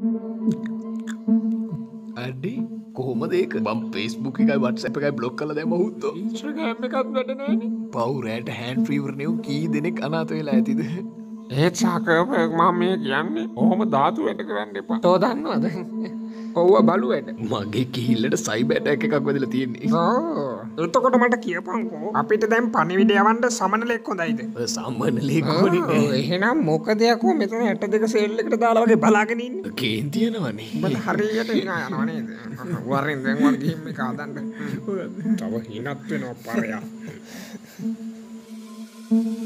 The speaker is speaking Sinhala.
අඩේ කොහොමද ඒක මම Facebook එකයි WhatsApp එකයි බ්ලොක් කරලා දැම්ම උත්තෝ Instagram එකත් වැඩ නැහැනේ. පව් රෑට හෑන්ඩ් ෆ්‍රී වුණේ කී දෙනෙක් අනාථ වෙලා ඇතිද ඒත් සාකර් මම මේ කියන්නේ ඔහොම ධාතු වැඩ කරන්න එපා. තෝ දන්නවද? ඔව්ව බලු වැඩ. මගේ කිහිල්ලට සයිබර් ඇටැක් එකක් වැදලා තියෙන්නේ එතකොට මට කියපන්කෝ අපිට දැන් පණිවිඩ යවන්න සමනලෙක් හොඳයිද? සම්මනලේ කොහොනේ එහෙනම් මොකද යකෝ මෙතන 62 සේල් එකට දාලා වගේ බලාගෙන ඉන්නේ. කේන්ති යනවනේ උඹට හරියට hina යනවා නේද? වරින් දැන් වන් ගිහින් මේක හදන්න. තව හිනත් වෙනවා පරයා.